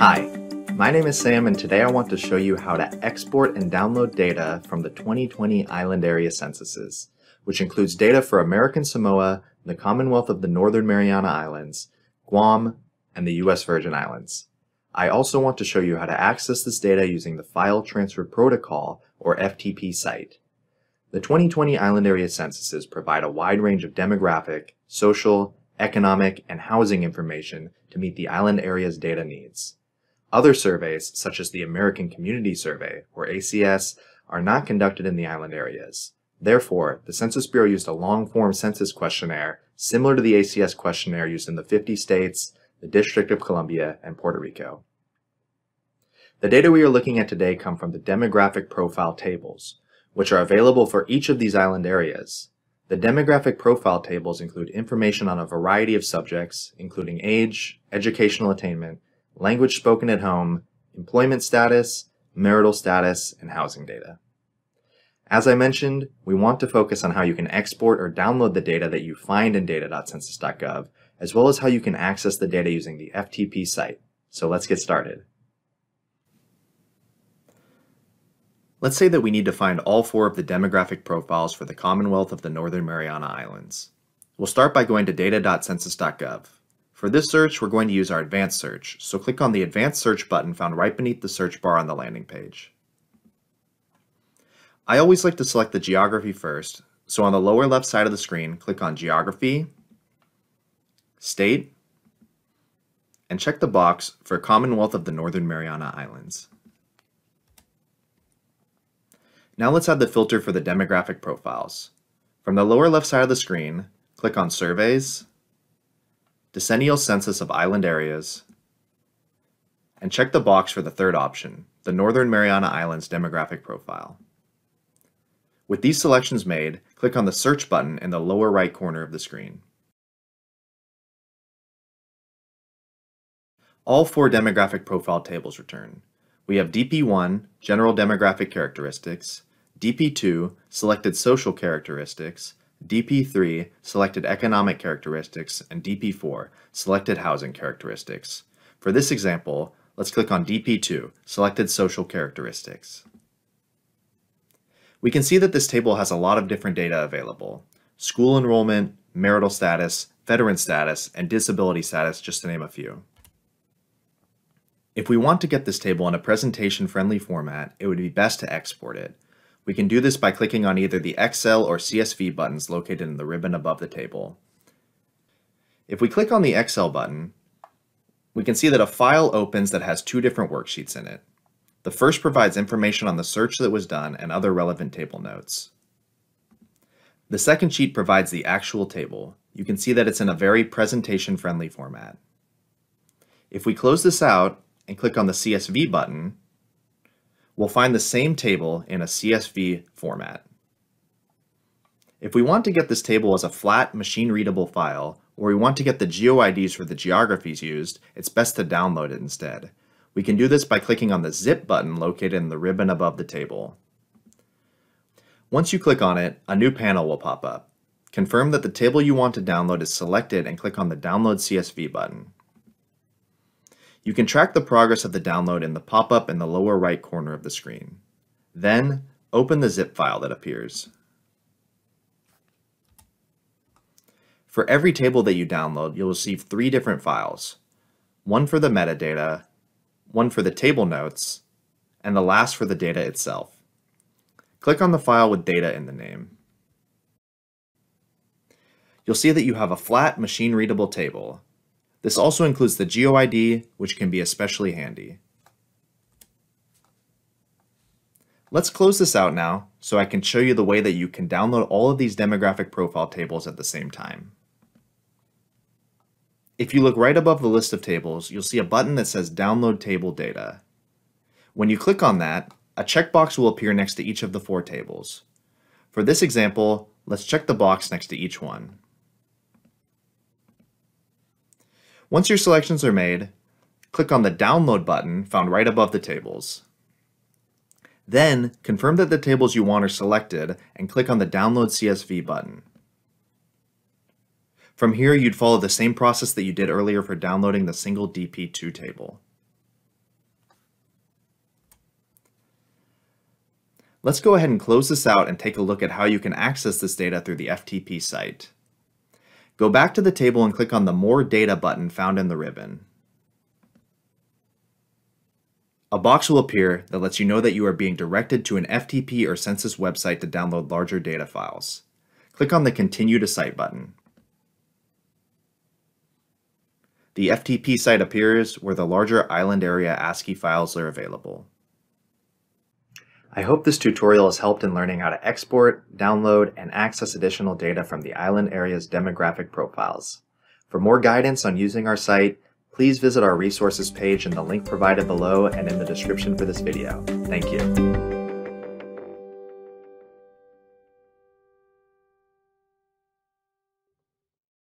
Hi, my name is Sam and today I want to show you how to export and download data from the 2020 Island Area Censuses, which includes data for American Samoa, the Commonwealth of the Northern Mariana Islands, Guam, and the U.S. Virgin Islands. I also want to show you how to access this data using the File Transfer Protocol, or FTP site. The 2020 Island Area Censuses provide a wide range of demographic, social, economic, and housing information to meet the island area's data needs. Other surveys, such as the American Community Survey, or ACS, are not conducted in the island areas. Therefore, the Census Bureau used a long-form census questionnaire similar to the ACS questionnaire used in the 50 states, the District of Columbia, and Puerto Rico. The data we are looking at today come from the demographic profile tables, which are available for each of these island areas. The demographic profile tables include information on a variety of subjects, including age, educational attainment, language spoken at home, employment status, marital status, and housing data. As I mentioned, we want to focus on how you can export or download the data that you find in data.census.gov, as well as how you can access the data using the FTP site. So let's get started. Let's say that we need to find all 4 of the demographic profiles for the Commonwealth of the Northern Mariana Islands. We'll start by going to data.census.gov. For this search, we're going to use our advanced search, so click on the advanced search button found right beneath the search bar on the landing page. I always like to select the geography first, so on the lower left side of the screen, click on Geography, State, and check the box for Commonwealth of the Northern Mariana Islands. Now let's add the filter for the demographic profiles. From the lower left side of the screen, click on Surveys, Decennial Census of Island Areas, and check the box for the third option, the Northern Mariana Islands demographic profile. With these selections made, click on the search button in the lower right corner of the screen. All 4 demographic profile tables return. We have DP1, General Demographic Characteristics, DP2, Selected Social Characteristics, DP3, Selected Economic Characteristics, and DP4, Selected Housing Characteristics. For this example, let's click on DP2, Selected Social Characteristics. We can see that this table has a lot of different data available: school enrollment, marital status, veteran status, and disability status, just to name a few. If we want to get this table in a presentation-friendly format, it would be best to export it. We can do this by clicking on either the Excel or CSV buttons located in the ribbon above the table. If we click on the Excel button, we can see that a file opens that has 2 different worksheets in it. The first provides information on the search that was done and other relevant table notes. The second sheet provides the actual table. You can see that it's in a very presentation-friendly format. If we close this out and click on the CSV button, we'll find the same table in a CSV format. If we want to get this table as a flat, machine-readable file, or we want to get the GeoIDs for the geographies used, it's best to download it instead. We can do this by clicking on the Zip button located in the ribbon above the table. Once you click on it, a new panel will pop up. Confirm that the table you want to download is selected and click on the Download CSV button. You can track the progress of the download in the pop-up in the lower right corner of the screen. Then, open the zip file that appears. For every table that you download, you'll receive 3 different files. One for the metadata, one for the table notes, and the last for the data itself. Click on the file with data in the name. You'll see that you have a flat, machine-readable table. This also includes the GeoID, which can be especially handy. Let's close this out now so I can show you the way that you can download all of these demographic profile tables at the same time. If you look right above the list of tables, you'll see a button that says Download Table Data. When you click on that, a checkbox will appear next to each of the 4 tables. For this example, let's check the box next to each one. Once your selections are made, click on the Download button found right above the tables. Then, confirm that the tables you want are selected and click on the Download CSV button. From here, you'd follow the same process that you did earlier for downloading the single DP2 table. Let's go ahead and close this out and take a look at how you can access this data through the FTP site. Go back to the table and click on the More Data button found in the ribbon. A box will appear that lets you know that you are being directed to an FTP or census website to download larger data files. Click on the Continue to Site button. The FTP site appears where the larger island area ASCII files are available. I hope this tutorial has helped in learning how to export, download, and access additional data from the island area's demographic profiles. For more guidance on using our site, please visit our resources page in the link provided below and in the description for this video. Thank you.